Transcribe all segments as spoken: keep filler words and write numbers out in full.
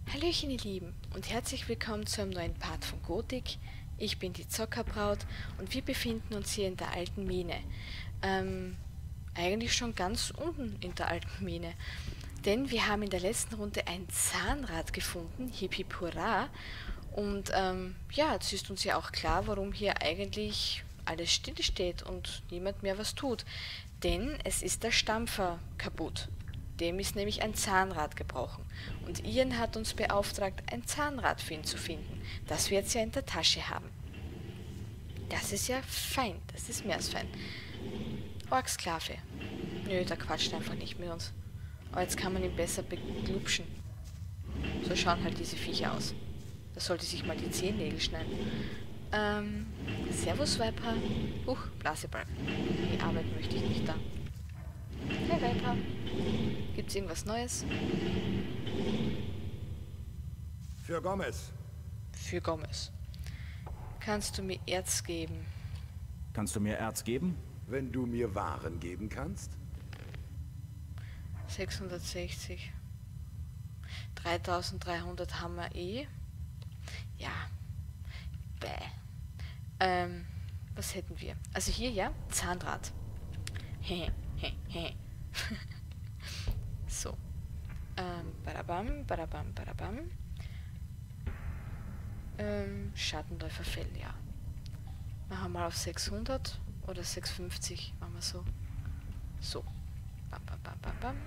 Hallöchen ihr Lieben und herzlich willkommen zu einem neuen Part von Gothic. Ich bin die Zockerbraut und wir befinden uns hier in der alten Mine. Ähm, eigentlich schon ganz unten in der alten Mine. Denn wir haben in der letzten Runde ein Zahnrad gefunden, hip hip hurra. Und ähm, ja, jetzt ist uns ja auch klar, warum hier eigentlich alles stillsteht und niemand mehr was tut. Denn es ist der Stampfer kaputt. Dem ist nämlich ein Zahnrad gebrochen. Und Ian hat uns beauftragt, ein Zahnrad für ihn zu finden, das wir jetzt ja in der Tasche haben. Das ist ja fein, das ist mehr als fein. Orksklave. Nö, der quatscht einfach nicht mit uns. Aber jetzt kann man ihn besser beglupschen. So schauen halt diese Viecher aus. Da sollte sich mal die Zehennägel schneiden. Ähm, Servus Viper. Huch, Blasebalg. Die Arbeit möchte ich nicht da. Hey Viper. Gibt's irgendwas Neues? Für Gomez. Für Gomez. Kannst du mir Erz geben? Kannst du mir Erz geben? Wenn du mir Waren geben kannst? sechshundertsechzig. dreitausenddreihundert haben wir eh. Ja. Bäh. Ähm, was hätten wir? Also hier, ja, Zahnrad. Hehe, hehe, hehe. So. Ähm, badabam, badabam, badabam. Ähm, Schattenläuferfell, ja. Machen wir mal auf sechshundert oder sechshundertfünfzig, machen wir so. So. Bam, bam, bam, bam, bam.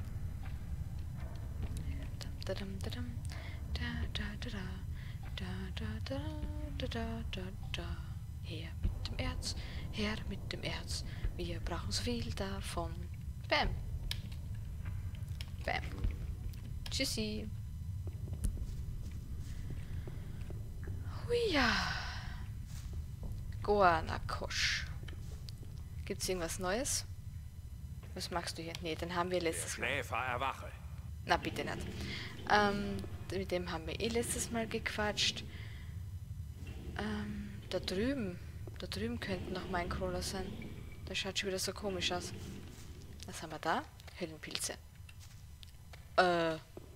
Da, da, da, da, da, da, da, da, da, da, da, da, da. Her mit dem Erz, her mit dem Erz. Wir brauchen so viel davon. Bam. Bam. Tschüssi. Huija. Goanakosch. Gibt's irgendwas Neues? Was magst du hier? Ne, den haben wir letztes Mal. Schläfer erwache. Na, bitte nicht. Ähm, mit dem haben wir eh letztes Mal gequatscht. Ähm, da drüben. Da drüben könnten noch Minecrawler sein. Das schaut schon wieder so komisch aus. Was haben wir da? Höllenpilze. Äh.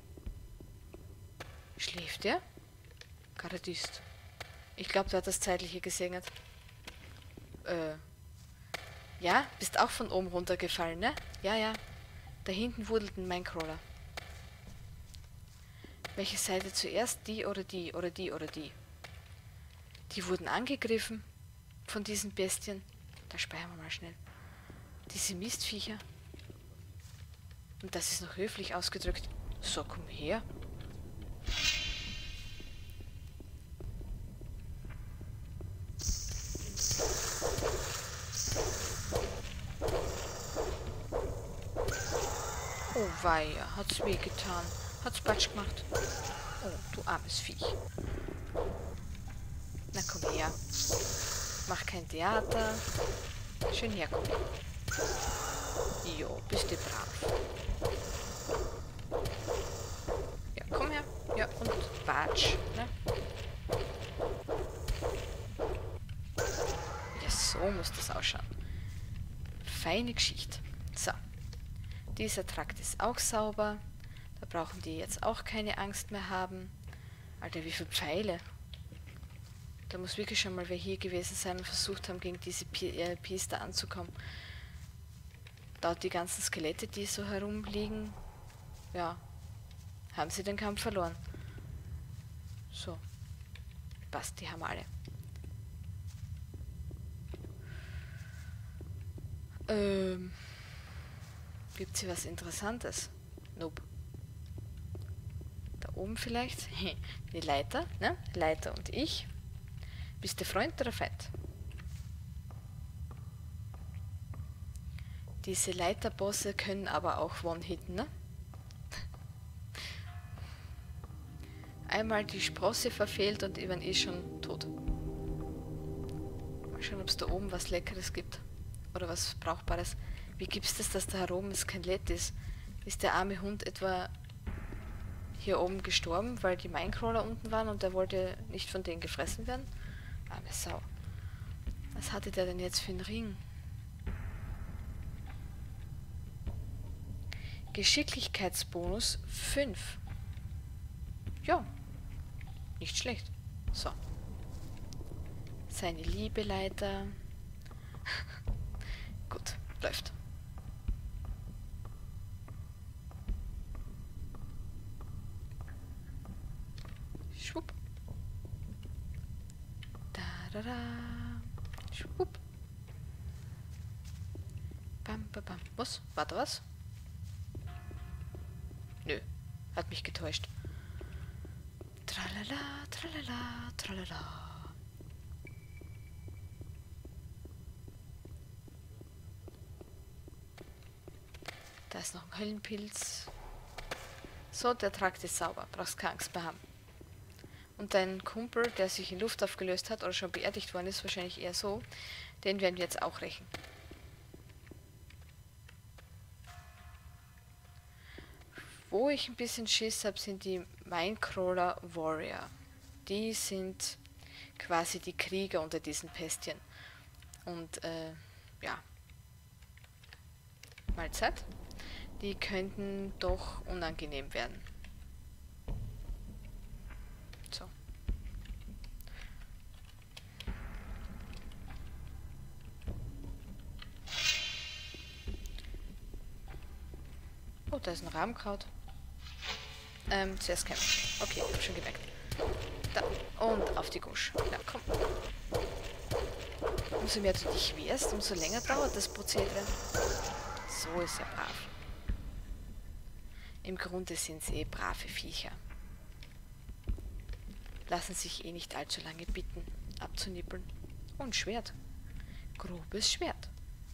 Schläft der? Karadist. Ich glaube, der hat das Zeitliche gesegnet. Äh. Ja, bist auch von oben runtergefallen, ne? Ja, ja. Da hinten wurdelt ein Minecrawler. Welche Seite zuerst? Die oder die oder die oder die? Die wurden angegriffen von diesen Bestien. Da speichern wir mal schnell. Diese Mistviecher. Und das ist noch höflich ausgedrückt. So, komm her. Oh weia, hat's wehgetan. Hat's Batsch gemacht. Oh, du armes Viech. Na komm her. Mach kein Theater. Schön herkommen. Jo, bist du brav. Ja, komm her. Ja, und Batsch, ne? Ja, so muss das ausschauen. Feine Geschichte. So. Dieser Trakt ist auch sauber. Da brauchen die jetzt auch keine Angst mehr haben. Alter, wie viele Pfeile. Da muss wirklich schon mal wer hier gewesen sein und versucht haben, gegen diese Piester anzukommen. Dort die ganzen Skelette, die so herumliegen, ja, haben sie den Kampf verloren. So. Passt, die haben wir alle. Ähm. Gibt's hier was Interessantes? Nope. Da oben vielleicht? Die Leiter, ne? Leiter und ich. Bist du Freund oder Feind? Diese Leiterbosse können aber auch One-Hitten, ne? Einmal die Sprosse verfehlt und ich bin eh schon tot. Mal schauen, ob es da oben was Leckeres gibt. Oder was Brauchbares. Wie gibt's das, dass da herum ein Skelett ist? Ist der arme Hund etwa hier oben gestorben, weil die Minecrawler unten waren und der wollte nicht von denen gefressen werden? Arme Sau. Was hatte der denn jetzt für einen Ring? Geschicklichkeitsbonus fünf. ja, nicht schlecht. So. Seine Liebeleiter. Gut, läuft. Schwupp. Da, da, da. Schwupp. Bam, bam, bam. Was? War da was? Nö, hat mich getäuscht. Tralala, tralala, tralala. Da ist noch ein Höllenpilz. So, der Trakt ist sauber. Brauchst keine Angst mehr haben. Und dein Kumpel, der sich in Luft aufgelöst hat oder schon beerdigt worden ist, wahrscheinlich eher so, den werden wir jetzt auch rächen. Wo ich ein bisschen Schiss habe, sind die Minecrawler Warrior. Die sind quasi die Krieger unter diesen Pestien. Und, äh, ja. Mahlzeit. Die könnten doch unangenehm werden. So. Oh, da ist ein Rahmenkraut. Ähm, zuerst kämpfen. Okay, hab schon gemerkt. Da. Und auf die Gusch. Ja, komm. Umso mehr du dich wehrst, umso länger dauert das Prozedere. So ist er brav. Im Grunde sind sie eh brave Viecher. Lassen sich eh nicht allzu lange bitten, abzunippeln. Und Schwert. Grobes Schwert.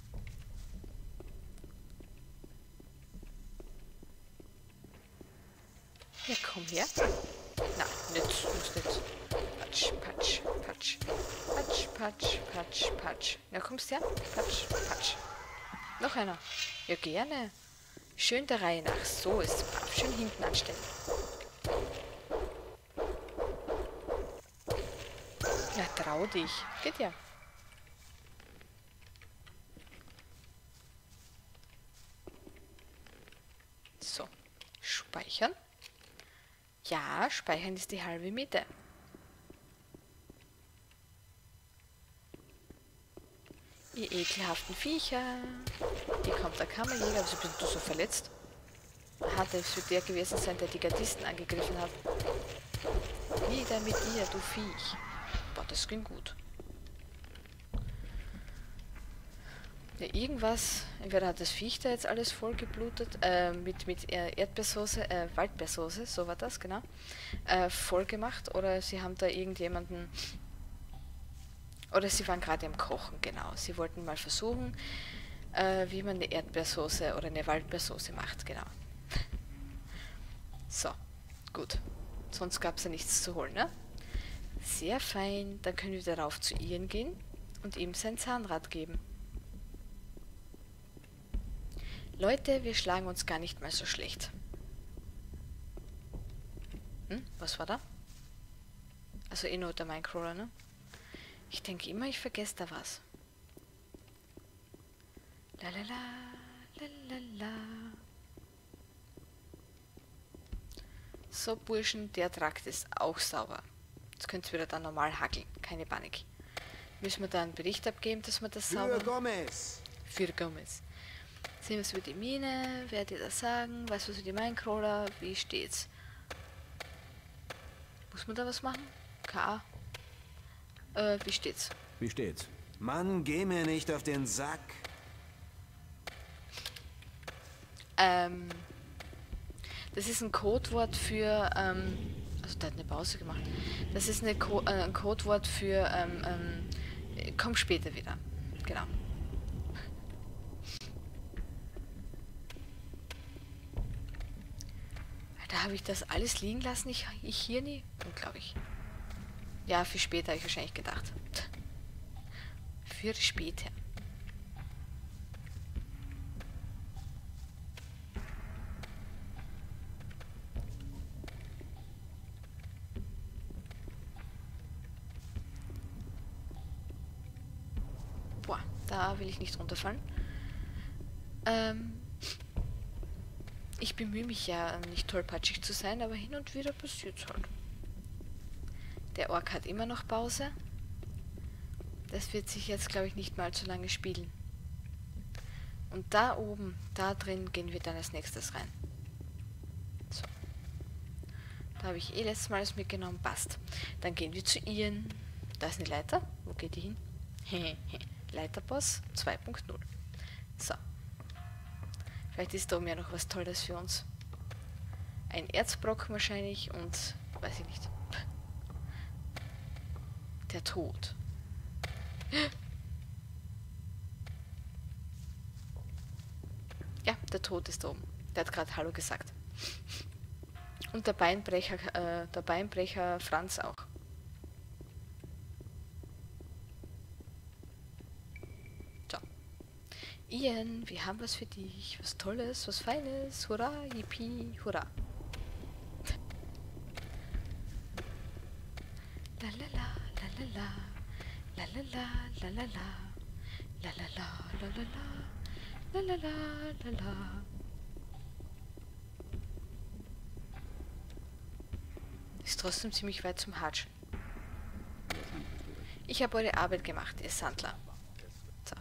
Ja, komm her. Na, nicht, muss nicht. Patsch, patsch, patsch. Patsch, patsch, patsch, patsch. Na, kommst her? Patsch, patsch. Noch einer. Ja, gerne. Schön der Reihe nach. So ist es brav. Schön hinten anstellen. Ja, trau dich. Geht ja. So. Speichern. Ja, speichern ist die halbe Miete. Ihr ekelhaften Viecher. Hier kommt der Kammerjäger. Wieso bist du so verletzt? Aha, das wird der gewesen sein, der die Gardisten angegriffen hat. Nieder mit dir, du Viech. Boah, das ging gut. Ja, irgendwas, entweder hat das Viech da jetzt alles voll geblutet, äh, mit, mit Erdbeersoße, äh, Waldbeersoße, so war das, genau, äh, voll gemacht, oder sie haben da irgendjemanden, oder sie waren gerade am Kochen, genau. Sie wollten mal versuchen, äh, wie man eine Erdbeersoße oder eine Waldbeersoße macht, genau. So, gut. Sonst gab es ja nichts zu holen, ne? Sehr fein, dann können wir darauf zu Ian gehen und ihm sein Zahnrad geben. Leute, wir schlagen uns gar nicht mal so schlecht. Hm, was war da? Also eh nur der Minecrawler, ne? Ich denke immer, ich vergesse da was. Lalala, lalala. So, Burschen, der Trakt ist auch sauber. Jetzt könnt ihr wieder dann normal hackeln. Keine Panik. Müssen wir da einen Bericht abgeben, dass wir das sauber... Für Gomez! Für Gomez. Sehen wir es über die Mine. Werdet ihr das sagen? Weißt du was über die Minecrawler? Wie steht's? Muss man da was machen? K. Äh, wie steht's? Wie steht's? Mann, geh mir nicht auf den Sack. Ähm... Das ist ein Codewort für, ähm, also der hat eine Pause gemacht. Das ist eine Co äh, ein Codewort für, ähm, ähm, komm später wieder. Genau. Da habe ich das alles liegen lassen, ich, ich hier nie. Unglaublich. Ja, für später habe ich wahrscheinlich gedacht. Für später. Da will ich nicht runterfallen. Ähm, Ich bemühe mich ja, nicht tollpatschig zu sein, aber hin und wieder passiert's halt. Der Ork hat immer noch Pause. Das wird sich jetzt, glaube ich, nicht mal zu lange spielen. Und da oben, da drin, gehen wir dann als nächstes rein. So. Da habe ich eh letztes Mal alles mitgenommen. Passt. Dann gehen wir zu Ian. Da ist eine Leiter. Wo geht die hin? Leiterboss zwei punkt null. So. Vielleicht ist da oben ja noch was Tolles für uns. Ein Erzbrocken wahrscheinlich und... weiß ich nicht. Der Tod. Ja, der Tod ist da oben. Der hat gerade Hallo gesagt. Und der Beinbrecher, äh, der Beinbrecher Franz auch. So. Ian, wir haben was für dich. Was Tolles, was Feines. Hurra, yippie, hurra. La la la, la la la. La la la, la la la. La la la, la la la. La la la, la la. Ist trotzdem ziemlich weit zum Hatschen. Ich habe eure Arbeit gemacht, ihr Sandler. So.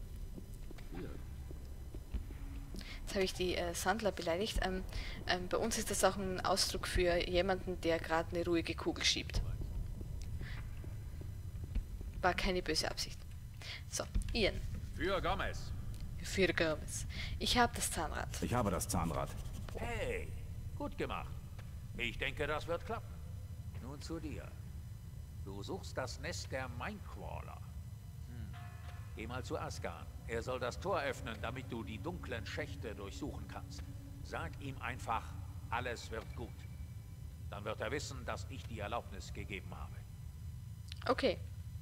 Jetzt habe ich die äh, Sandler beleidigt. Ähm, ähm, bei uns ist das auch ein Ausdruck für jemanden, der gerade eine ruhige Kugel schiebt. War keine böse Absicht. So, Ian. Für Gomez. Für Gomez. Ich habe das Zahnrad. Ich habe das Zahnrad. Hey, gut gemacht. Ich denke, das wird klappen. Nun zu dir. Du suchst das Nest der Minecrawler. Hm. Geh mal zu Asgard. Er soll das Tor öffnen, damit du die dunklen Schächte durchsuchen kannst. Sag ihm einfach, alles wird gut. Dann wird er wissen, dass ich die Erlaubnis gegeben habe. Okay.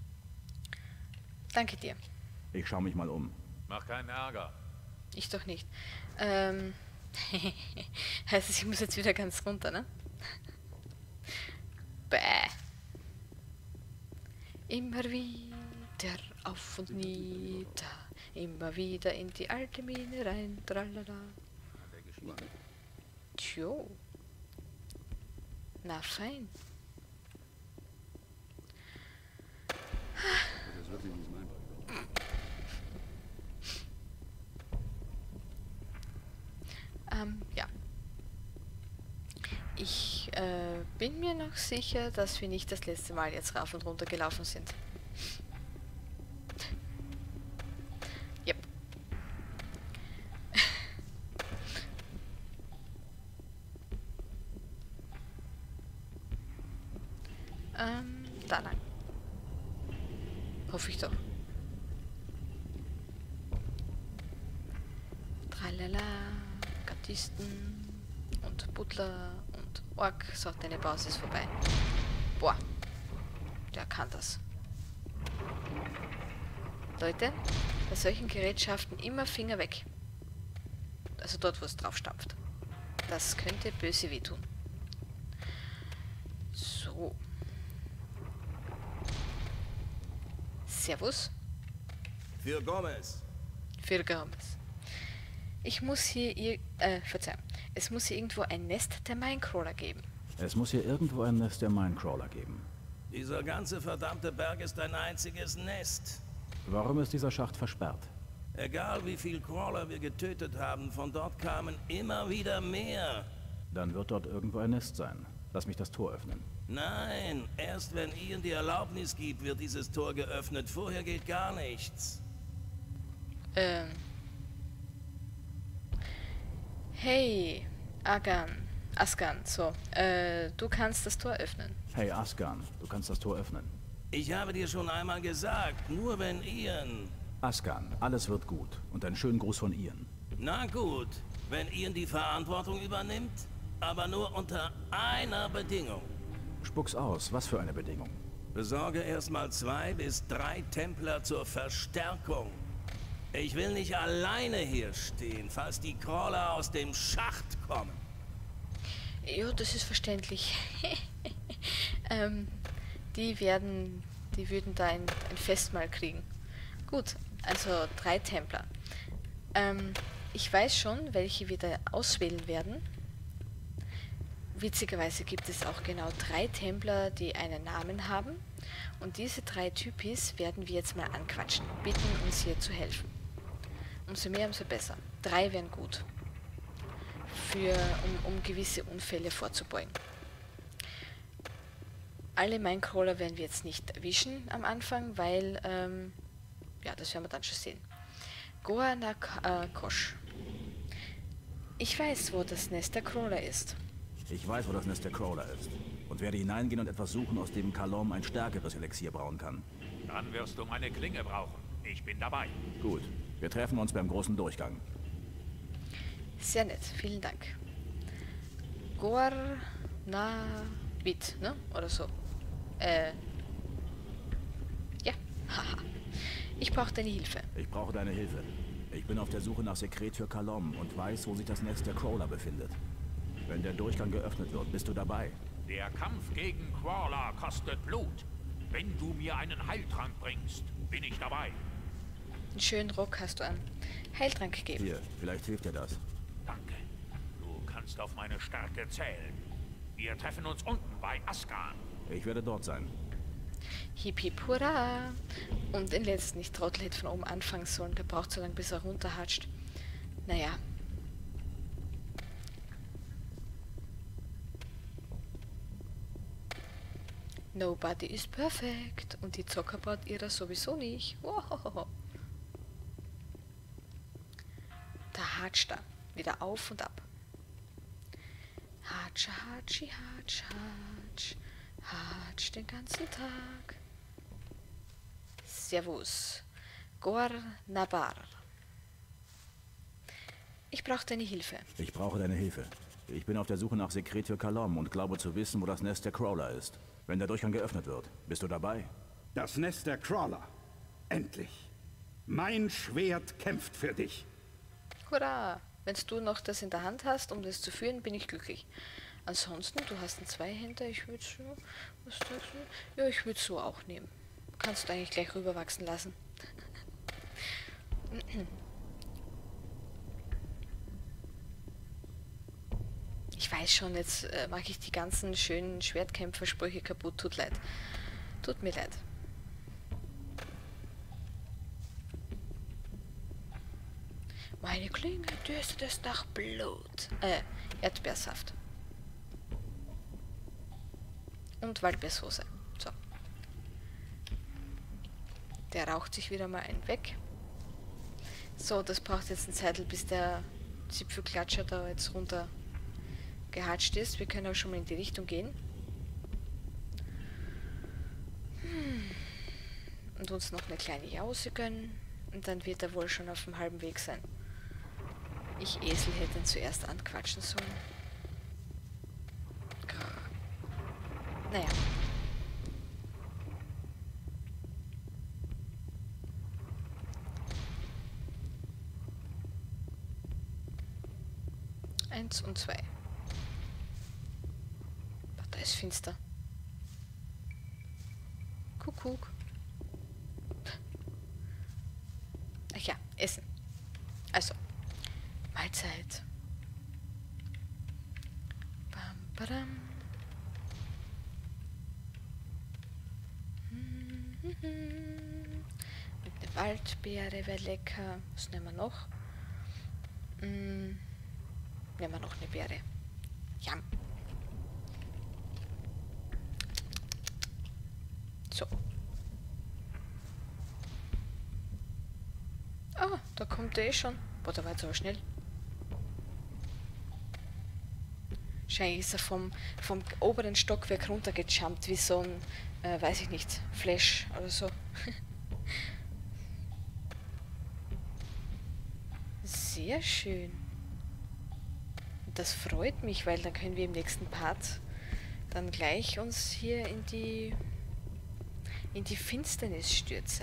Danke dir. Ich schaue mich mal um. Mach keinen Ärger. Ich doch nicht. Ähm. heißt es, ich muss jetzt wieder ganz runter, ne? Bäh. Immer wieder auf und nieder. Immer wieder in die alte Mine rein. Tralala. Tjo. Na fein. Ähm, ja. Ich äh, bin mir noch sicher, dass wir nicht das letzte Mal jetzt rauf und runter gelaufen sind. Yep. ähm, da lang. Hoffe ich doch. Tralala, Gardisten und Butler und Ork. So, deine Pause ist vorbei. Boah, der kann das. Leute, bei solchen Gerätschaften immer Finger weg. Also dort, wo es drauf stampft. Das könnte böse wehtun. So. Servus. Für Gomez. Für Gomez. Ich muss hier, ir äh, Verzeihung. Es muss hier irgendwo ein Nest der Minecrawler geben. Es muss hier irgendwo ein Nest der Minecrawler geben. Dieser ganze verdammte Berg ist ein einziges Nest. Warum ist dieser Schacht versperrt? Egal wie viel Crawler wir getötet haben, von dort kamen immer wieder mehr. Dann wird dort irgendwo ein Nest sein. Lass mich das Tor öffnen. Nein, erst wenn Ian die Erlaubnis gibt, wird dieses Tor geöffnet. Vorher geht gar nichts. Ähm. Hey, Agan, Asgan, so, äh, du kannst das Tor öffnen. Hey Asgan, du kannst das Tor öffnen. Ich habe dir schon einmal gesagt, nur wenn Ian... Asgan, alles wird gut. Und einen schönen Gruß von Ian. Na gut, wenn Ian die Verantwortung übernimmt, aber nur unter einer Bedingung. Spuck's aus, was für eine Bedingung? Besorge erstmal zwei bis drei Templer zur Verstärkung. Ich will nicht alleine hier stehen, falls die Crawler aus dem Schacht kommen. Ja, das ist verständlich. ähm, die werden, die würden da ein, ein Festmahl kriegen. Gut, also drei Templer. Ähm, Ich weiß schon, welche wir da auswählen werden. Witzigerweise gibt es auch genau drei Templer, die einen Namen haben. Und diese drei Typis werden wir jetzt mal anquatschen, bitten uns hier zu helfen. Umso mehr, umso besser. Drei wären gut, für, um, um gewisse Unfälle vorzubeugen. Alle Minecrawler werden wir jetzt nicht erwischen am Anfang, weil, ähm, ja, das werden wir dann schon sehen. Goa Nakosh. Ich weiß, wo das Nest der Crawler ist. Ich weiß, wo das Nest der Crawler ist. Und werde hineingehen und etwas suchen, aus dem Kalom ein stärkeres Elixier brauen kann. Dann wirst du meine Klinge brauchen. Ich bin dabei. Gut. Wir treffen uns beim großen Durchgang. Sehr nett, vielen Dank. Goar Navit, ne? Oder so. Äh. Ja, haha. Ich brauche deine Hilfe. Ich brauche deine Hilfe. Ich bin auf der Suche nach Sekret für Kalom und weiß, wo sich das Nest der Crawler befindet. Wenn der Durchgang geöffnet wird, bist du dabei. Der Kampf gegen Crawler kostet Blut. Wenn du mir einen Heiltrank bringst, bin ich dabei. Einen schönen Rock hast du an. Heiltrank geben. Hier, vielleicht hilft dir das. Danke. Du kannst auf meine Stärke zählen. Wir treffen uns unten bei Askan. Ich werde dort sein. Hip hip hurra! Und den letzten, ich Trottel hätte von oben anfangen sollen. Der braucht so lange, bis er runterhatscht. Naja. Nobody is perfect. Und die Zockerbraut ihrer sowieso nicht. Wow. Da hatscht er. Wieder auf und ab. Hatsch, hatschi, hatsch, hatsch. Hatsch den ganzen Tag. Servus. Goar Nabar. Ich brauche deine Hilfe. Ich brauche deine Hilfe. Ich bin auf der Suche nach Sekret für Kalom und glaube zu wissen, wo das Nest der Crawler ist. Wenn der Durchgang geöffnet wird, bist du dabei? Das Nest der Crawler. Endlich. Mein Schwert kämpft für dich. Hurra! Wenn du noch das in der Hand hast, um das zu führen, bin ich glücklich. Ansonsten, du hast einen Zweihänder, ich würde so, was sagst du? Ja, ich würde so auch nehmen. Kannst du eigentlich gleich rüberwachsen lassen. Ich weiß schon, jetzt äh, mache ich die ganzen schönen Schwertkämpfersprüche kaputt. Tut leid. Tut mir leid. Meine Klinge dürstet es nach Blut. Äh, Erdbeersaft. Und Waldbeersoße. So. Der raucht sich wieder mal einen weg. So, das braucht jetzt eine Zeit, bis der Zipfelklatscher da jetzt runter gehatscht ist. Wir können auch schon mal in die Richtung gehen. Hm. Und uns noch eine kleine Jause gönnen. Und dann wird er wohl schon auf dem halben Weg sein. Ich Esel hätte ihn zuerst anquatschen sollen. Naja. Eins und zwei. Da ist finster. Kuckuck. Ach ja, Essen. Also, Mahlzeit. Bam, badam. Mit der Waldbeere wäre lecker. Was nehmen wir noch? Hm, nehmen wir noch eine Beere. Jam. So. Ah, da kommt er eh schon. Boah, der war jetzt aber schnell. Wahrscheinlich ist er vom, vom oberen Stockwerk runtergejumpt, wie so ein, äh, weiß ich nicht, Flash oder so. Sehr schön. Das freut mich, weil dann können wir im nächsten Part dann gleich uns hier in die in die Finsternis stürzen.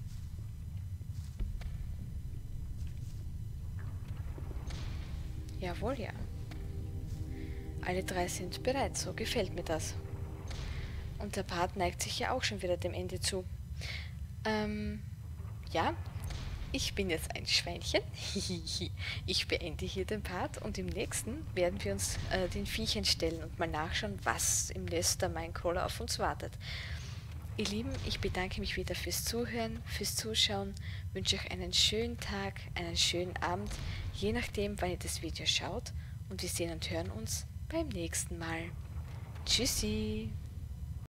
Jawohl, ja. Alle drei sind bereit, so gefällt mir das. Und der Part neigt sich ja auch schon wieder dem Ende zu. Ähm, ja, ich bin jetzt ein Schweinchen. Ich beende hier den Part und im nächsten werden wir uns äh, den Viechern stellen und mal nachschauen, was im Nest der Minecrawler auf uns wartet. Ihr Lieben, ich bedanke mich wieder fürs Zuhören, fürs Zuschauen, wünsche euch einen schönen Tag, einen schönen Abend, je nachdem, wann ihr das Video schaut, und wir sehen und hören uns beim nächsten Mal. Tschüssi!